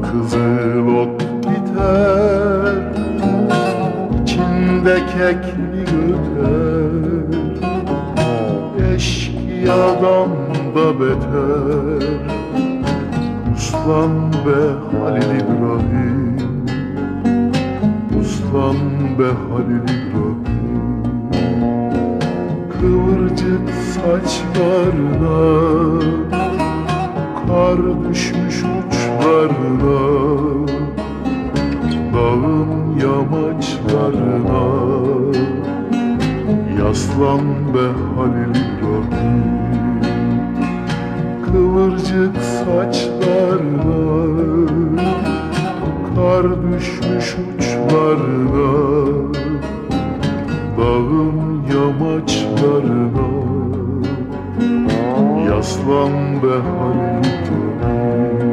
kızıl ot biter, içinde keklik öter. Eşkıyadan da beter, uslan be Halil İbrahim, uslan be Halil İbrahim. Kıvırcık saçlarına kar düşmüş uçlarına, dağın yamaçlarına yaslan be Halil İbrahim. Kıvırcık saçlarına kar düşmüş uçlarına, dağın yamaçlarına yaslan be Halil İbrahim.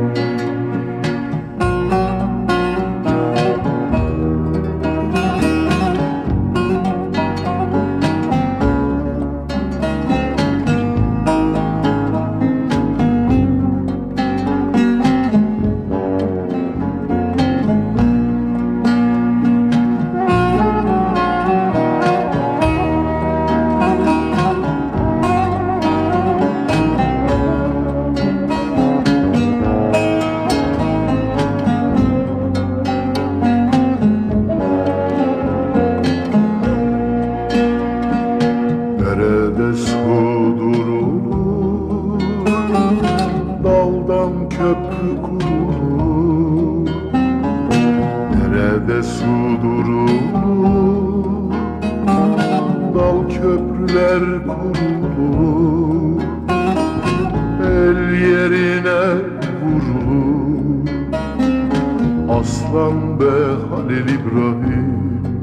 Derede su durulur, daldan köprü kurulur. Derede su durulur, dal köprüler kurulur. El yerine vurulur, aslan be Halil İbrahim,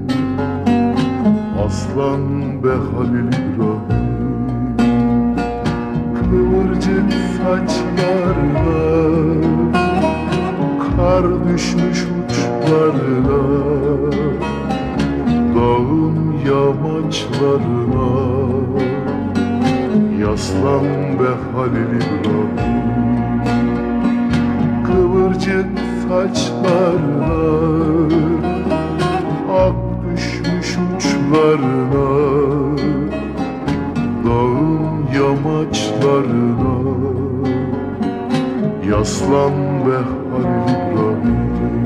aslan be Halil İbrahim. Kıvırcık saçlarına kar düşmüş uçlarına, dağın yamaçlarına yaslan be Halil İbrahim. Kıvırcık saçlarına ak düşmüş uçlarına, dağın yamaçlarına yaslan be Halil İbrahim.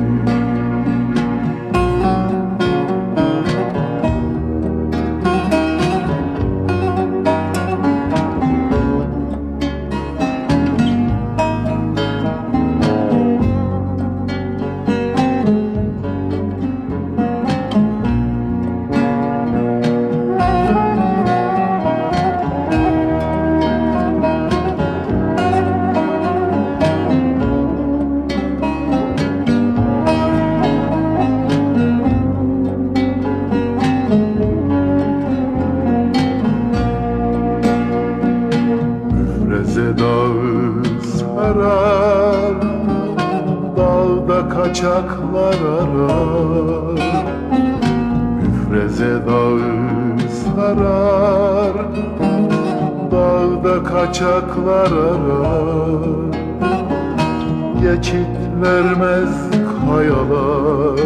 Dağı sarar, dağda kaçaklar arar. Müfreze dağı sarar, dağda kaçaklar arar. Geçit vermez kayalar,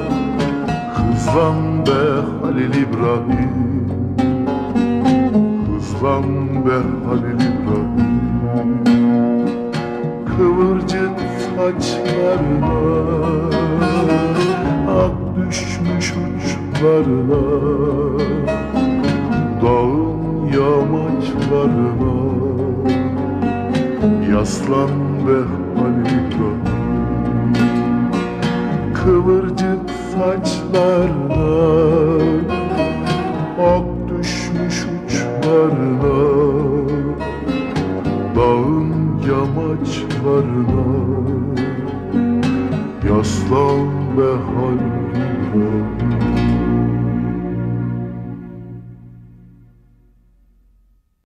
hızlan be Halil İbrahim, hızlan be Halil İbrahim. Kıvırcık saçlarına ak düşmüş uçlarına, dağın yamaçlarına yaslan be Halil İbrahim. Kıvırcık saçlarına ak düşmüş uçlarına, dağın yamaçlarına yaslan be Halil İbrahim.